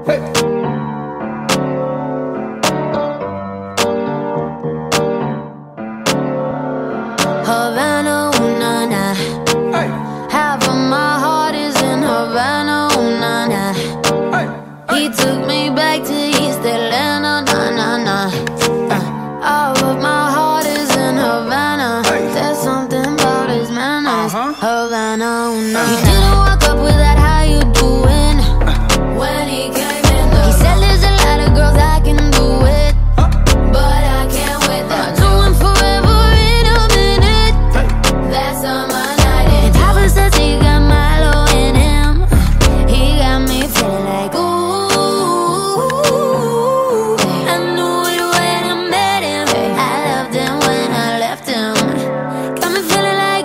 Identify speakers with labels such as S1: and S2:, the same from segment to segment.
S1: Havana, ooh, nah, nah. Hey. Half of my heart is in Havana, ooh, nah, nah. Hey. He took me back to East Atlanta, nah, nah, nah. All of my heart is in Havana. Hey. There's something about his manners. Havana, ooh, nah, nah. He didn't walk up with that, how you doing? When he came in the he said there's a lot of girls I can do it, but I can't wait that. Do him forever in a minute. That's on my night. And Papa says he got malo in him. He got me feeling like ooh. I knew it when I met him. I loved him when I left him. Got me feeling like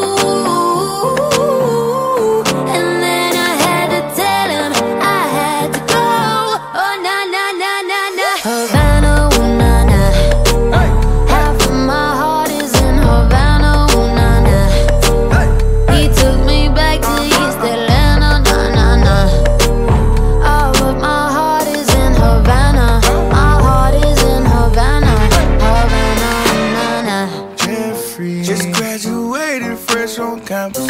S1: ooh. And then I had to tell him I had to go. Oh, nah, nah, nah, nah, nah. Havana, ooh, nah, nah. Half of my heart is in Havana, ooh, nah, nah. He took me back to East Atlanta, nah, nah, nah. All of my heart is in Havana. My heart is in Havana. Havana, nah, nah.
S2: Jeffrey just graduated fresh on campus.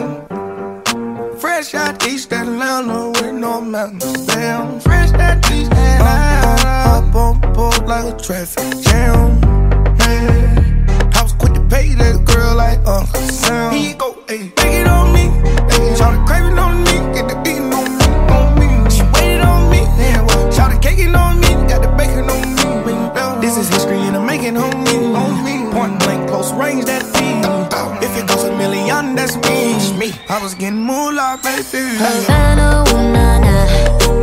S2: Fresh out East Atlanta with no mountains. Damn, fresh out East Atlanta. Up on the board like a traffic jam. Yeah. I was quick to pay that girl like Uncle Sam. Here you go, ayy, take it on me. Ayy, shout it craving on me, get the beating on me, on me. She waited on me, yeah, well, shout it caking on me, got the bacon on me. This is history and I'm making on me. Point blank, close range, that feed. If it goes a million, that's me. I was getting moolah, baby.
S1: Havana, ooh, nah, nah.